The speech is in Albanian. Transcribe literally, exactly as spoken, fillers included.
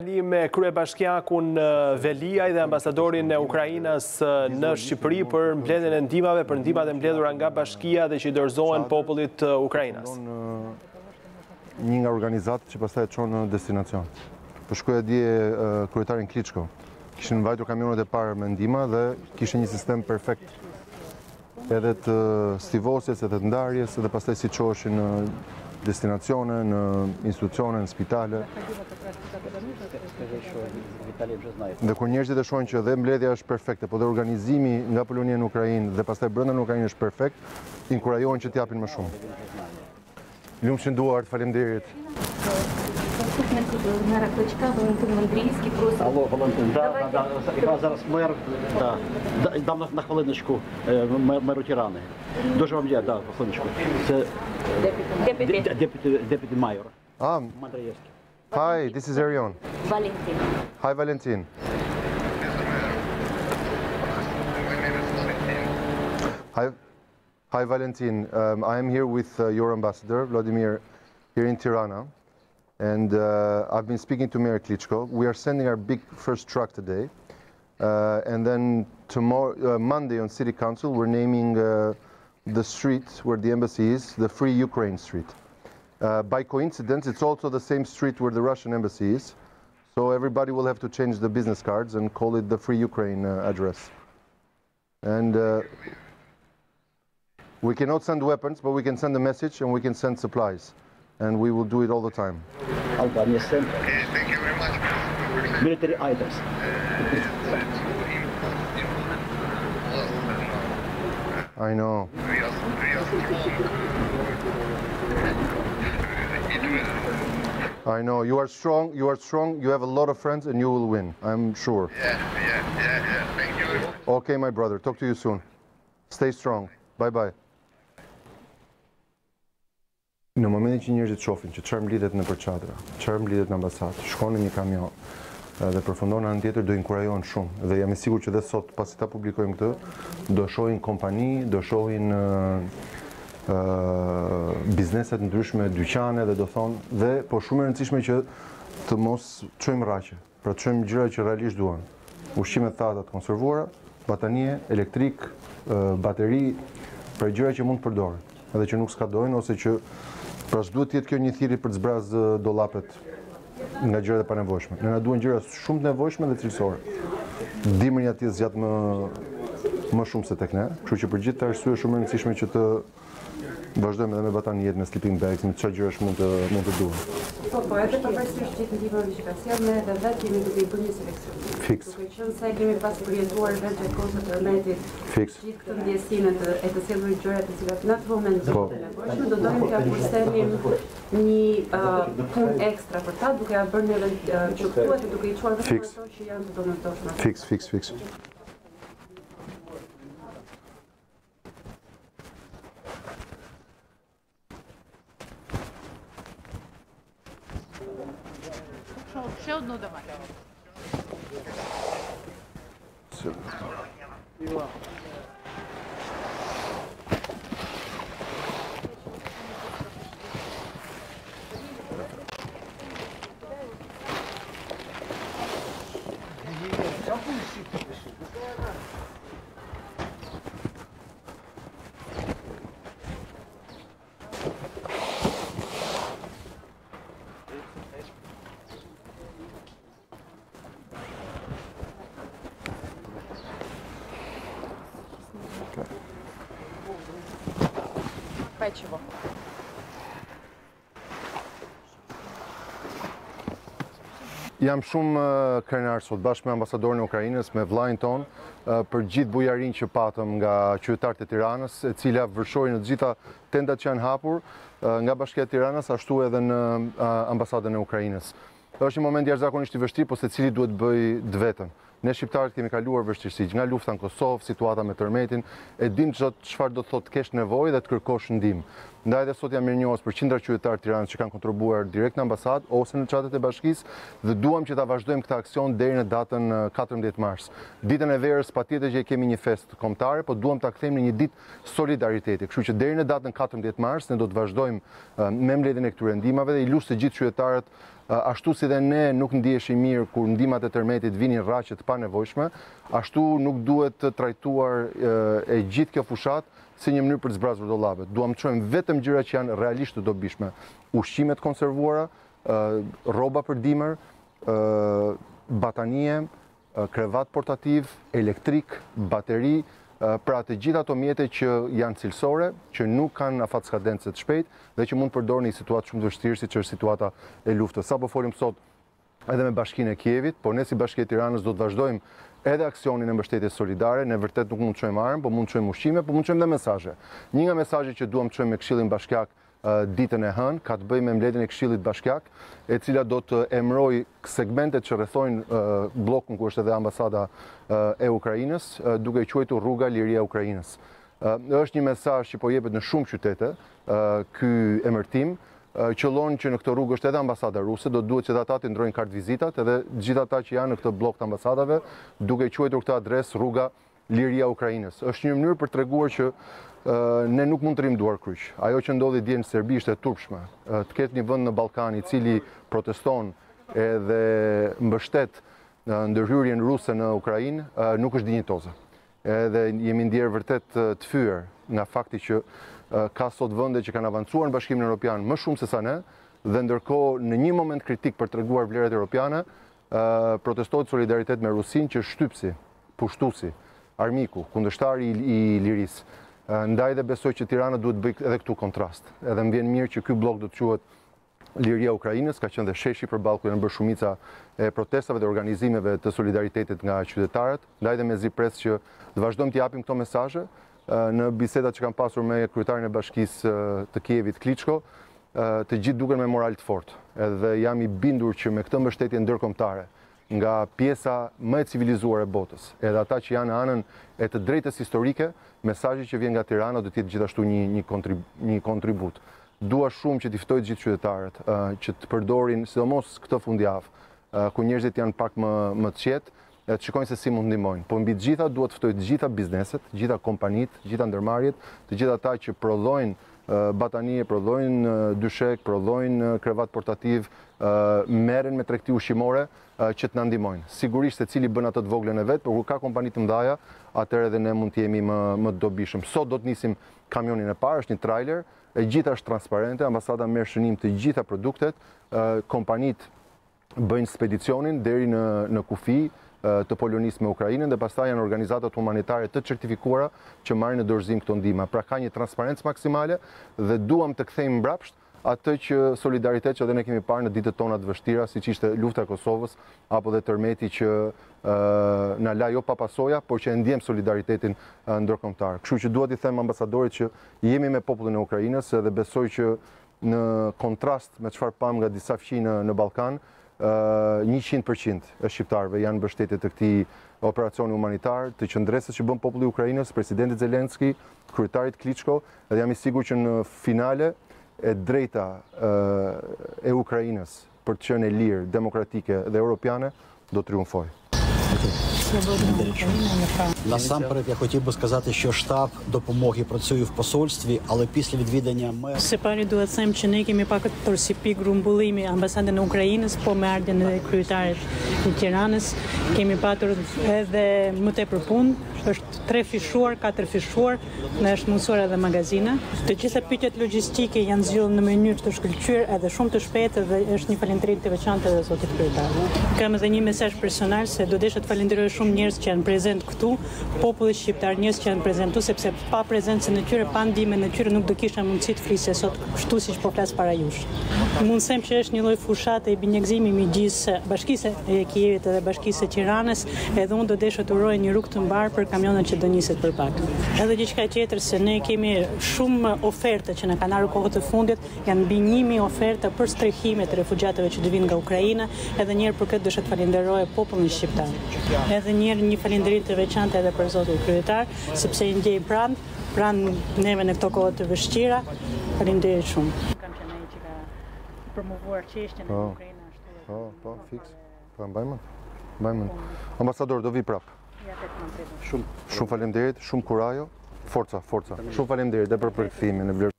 Me kryebashkiakun Veliaj dhe ambasadorin e Ukrainës në Shqipëri për mbledhjen e ndihmave për ndihmat e mbledhura nga bashkia dhe që i dorëzohen popullit të Ukrainës. Një nga organizatat që pastaj e çon në destinacion. Po shkoja dje kryetarin Klitschko. Kishin mbajtur kamionet e parë me ndihma dhe kishin një sistem perfekt. Edhe të stivosjes, edhe të ndarjes, edhe pastaj si çoheshin në destinacione, në institucione, në spitale. Dhe kur njerëzit e shohin që dhe mbledhja është perfekte, po dhe organizimi nga Polonia në Ukrainë dhe pastaj brenda në Ukrainë është perfekt, inkurajohen që t'japin më shumë. Lumshin duart, faleminderit. Алло, Валентин, да, да, да, якраз зараз мер, да, дам на, на хвилиночку меру Тирани. Дуже вам дякую, да, хвилиночку. Це депутty, deputy mayor. Ah, hi, this is Arion. Valentin. Hi, Valentin. Hi, hi, Valentin. Um, I am here with uh, your ambassador, Vladimir, here in Tirana. And uh, I've been speaking to Mayor Klitschko. We are sending our big first truck today. Uh, and then tomorrow, uh, Monday on City Council, we're naming uh, the street where the embassy is, the Free Ukraine Street. Uh, by coincidence, it's also the same street where the Russian embassy is. So everybody will have to change the business cards and call it the Free Ukraine uh, address. And uh, we cannot send weapons, but we can send a message and we can send supplies. And we will do it all the time. Albania sent Okay, thank you very much. military items. I know. I know. You are strong. You are strong. You have a lot of friends, and you will win. I'm sure. Yeah, yeah, yeah, yeah. Thank you. Okay, my brother. Talk to you soon. Stay strong. Bye bye. Në momentin që njerëzit shohin që çfarë mblidhet në përçadra, çfarë mblidhet në ambasadë, shkon në një kamion dhe përfundon në anën tjetër, do inkurajohen shumë. Dhe jam i sigurt që dhe sot pasi ta publikojmë këtë, do shohin kompani, do shohin uh, uh, bizneset ndryshme, dyqane dhe do thonë dhe po shumë e rëndësishme që të mos çojmë rraqe, pra të çojmë gjëra që realisht duan. Ushqime të thata të konservuara, batanie, elektrik, uh, bateri, pra gjëra që mund të përdoren, edhe që nuk skadojnë ose që pra s'duhet të jetë kjo një thirrje për të zbraz dollapet nga gjërat e panevojshme. Ne na duhen gjëra shumë të nevojshme dhe cilësore. Dimrin atje zgjat më më shumë se tek ne, kështu që për gjithë të arsye shumë e rëndësishme që të vazhdojmë edhe me bataniet, me sleeping bags, me çfarë gjërash mund të mund të duhen. Po, po, edhe përveçsisht gjithë ndihmave që ka sjellë, ne edhe vetë kemi duke i bërë një seleksion. Fiks. Duke qenë se kemi pas përjetuar vetë gjatë kohës së tërmetit. Fiks. Gjithë këtë ndjesinë të e të sjellur gjëra të cilat në atë moment do të nevojshme, do donim t'ia përsenim një punë ekstra për ta, duke ja bërë një çuptuar dhe duke i çuar vetëm ato që janë të domethshme. Fiks, fiks, fiks. Ще одну давай. Печиво. Jam shumë krenar sot bashkë me ambasadorin e Ukrainës, me vllajin ton, për gjithë bujarinë që patëm nga qytetarët e Tiranës, e cila vërshoi në të gjitha tentat që janë hapur nga Bashkia e Tiranës, ashtu edhe në ambasadën e Ukrainës. Është një moment jashtëzakonisht i vështirë, po secili duhet bëj të vetën. Ne shqiptarët kemi kaluar vështirësi nga lufta në Kosovë, situata me tërmetin, e dim çfarë do të thotë të kesh nevojë dhe të kërkosh ndihmë. Ndaj dhe sot jam mirënjohës për qindra qytetarë të Tiranës që kanë kontribuar direkt në ambasadë ose në çatet e bashkisë dhe duam që ta vazhdojmë këtë aksion deri në datën katërmbëdhjetë mars. Ditën e verës patjetër që e kemi një festë kombëtare, po duam ta kthejmë në një ditë solidariteti. Kështu që deri në datën katërmbëdhjetë mars ne do të vazhdojmë me mbledhjen e këtyre ndihmave dhe i lutem të gjithë qytetarët ashtu si dhe ne nuk ndiheshim mirë kur ndihmat e tërmetit vinin rraqe të panevojshme, ashtu nuk duhet të trajtuar e gjithë kjo fushat si një mënyrë për të zbrazur dollapet. Duam të çojmë vetëm gjëra që janë realisht të dobishme. Ushqimet konservuara, rroba për dimër, batanie, krevat portativ, elektrik, bateri, pra të gjitha ato mjete që janë cilësore, që nuk kanë afat skadence të shpejt dhe që mund të përdorni në situatë shumë të vështirë siç është situata e luftës. Sa po folim sot edhe me Bashkinë e Kievit, por ne si Bashkia e Tiranës do të vazhdojmë edhe aksionin e mbështetjes solidare. Ne vërtet nuk mund të çojmë armë, por mund të çojmë ushqime, por mund të çojmë dhe mesazhe. Një nga mesazhet që duam të çojmë me Këshillin Bashkiak ditën e hënë ka të bëjë me mbledhjen e Këshillit Bashkiak, e cila do të emëroj segmentet që rrethojnë bllokun ku është edhe ambasada e Ukrainës, duke i quajtur Rruga Liria e Ukrainës. Është një mesazh që po jepet në shumë qytete, ky emërtim qëllon që në këtë rrugë është edhe ambasada ruse, do duhet që ata të ndrojnë kartë vizitat, edhe gjithë ata që janë në këtë blok të ambasadave, duke i quajtur këtë adresë Rruga Liria e Ukrainës. Është një mënyrë për treguar që ne nuk mund të rrim duar kryq. Ajo që ndodhi dje në Serbi ishte e turpshme. Të ketë një vend në Ballkan i cili proteston edhe mbështet ndërhyrjen ruse në Ukrainë nuk është dinjitoze. Edhe jemi ndjerë vërtet të fyer nga fakti që ka sot vende që kanë avancuar në Bashkimin Evropian më shumë se sa ne, dhe ndërkohë në një moment kritik për treguar vlerat europiane, protestohet solidaritet me Rusinë që shtypsi, pushtuesi, armiku, kundërshtari i lirisë. Ndaj dhe besoj që Tirana duhet bëjë edhe këtu kontrast. Edhe më vjen mirë që ky blok do të quhet Liria e Ukrainës, ka qenë dhe sheshi përballë ku janë bërë shumica e protestave dhe organizimeve të solidaritetit nga qytetarët. Ndaj dhe me zi pres që të vazhdojmë të japim këto mesazhe në bisedat që kam pasur me kryetarin e Bashkisë të Kievit Klitschko, të gjithë duken me moral të fortë. Edhe jam i bindur që me këtë mbështetje ndërkombëtare nga pjesa më e civilizuar e botës, edhe ata që janë në anën e të drejtës historike, mesazhi që vjen nga Tirana do të jetë gjithashtu një një kontribut, një kontribut. Dua shumë që t'i ftoj të gjithë qytetarët që të përdorin, sidomos këtë fundjavë, ku njerëzit janë pak më më të qetë, të shikojnë se si mund ndihmojnë. Po mbi të gjitha duhet të ftoj të gjitha bizneset, të gjitha kompanitë, të gjitha ndërmarrjet, të gjitha ata që prodhojnë batanie, prodhojnë dyshek, prodhojnë krevat portativ, merren me tregti ushqimore, që të na ndihmojnë. Sigurisht se cili bën atë të voglën e vet, por kur ka kompani të mëdha, atëherë edhe ne mund të jemi më më të dobishëm. Sot do të nisim kamionin e parë, është një trailer, e gjitha është transparente, ambasada merr shënim të gjitha produktet, kompanitë bëjnë spedicionin deri në në kufi të Polonisë me Ukrainën dhe pastaj janë organizatat humanitare të certifikuara që marrin në dorëzim këto ndihma. Pra ka një transparencë maksimale dhe duam të kthejmë mbrapsht atë që solidaritet që edhe ne kemi parë në ditët tona të vështira, siç ishte lufta e Kosovës apo dhe tërmeti që na la jo pa pasoja, por që e ndjem solidaritetin ndërkombëtar. Kështu që dua t'i them ambasadorit që jemi me popullin e Ukrainës dhe besoj që në kontrast me çfarë pam nga disa fqi në në Ballkan, njëqind përqind e shqiptarëve janë mbështetje të këtij operacioni humanitar, të qëndresës që bën populli i Ukrainës, presidenti Zelenski, kryetarit Klitschko, dhe jam i sigurt që në finale e drejta e Ukrainës për të qenë e lirë, demokratike dhe europiane do triumfojë. Насамперед я хотів би сказати, що штаб допомоги працює в посольстві, але після відвідання ми... Së pari duhet të them që ne kemi pak të si pikë grumbullimi ambasadën e Ukrainës, po me ardhen e kryetarit të Tiranës, kemi patur edhe më tepër punë, është tre fishuar, katër fishuar, në është mundësuar edhe magazina. Të gjitha pyetjet logjistike janë zgjidhur në mënyrë të shkëlqyer edhe shumë të shpejtë dhe është një falënderim të veçantë edhe zotit kryetar. Kam edhe një mesazh personal se do desha të falenderoj shumë njerëz që janë prezent këtu, populli shqiptar, njerëz që janë prezent këtu, sepse pa prezencën e tyre, pa ndihmën e tyre nuk do kisha mundësi të flisja sot kështu siç po flas para jush. Mund të them që është një lloj fushate i binjegzimi midis Bashkisë e Kievit dhe Bashkisë së Tiranës, edhe unë do desha të uroj një rrugë të mbar për kamionat që do niset për pak. Edhe diçka tjetër se ne kemi shumë ofertë që na kanë ardhur kohët e fundit, janë mbi një mijë oferta për strehime të refugjatëve që do vinë nga Ukraina, edhe një herë për këtë desha të falenderoj popullin shqiptar. Edhe një herë një falënderim të veçantë edhe për zotin kryetar, sepse i ndjej pranë, pranë neve në këto kohë të vështira. Faleminderit shumë. Kam qenë ai që ka promovuar çështjen e Ukrainës ashtu. Po, po, fiks. Po mbajmë. Mbajmë. Ambasador do vi prap. Ja tek më Shumë, shumë faleminderit, shumë kurajo, forca, forca. Shumë faleminderit edhe për përkthimin e vlerësuar.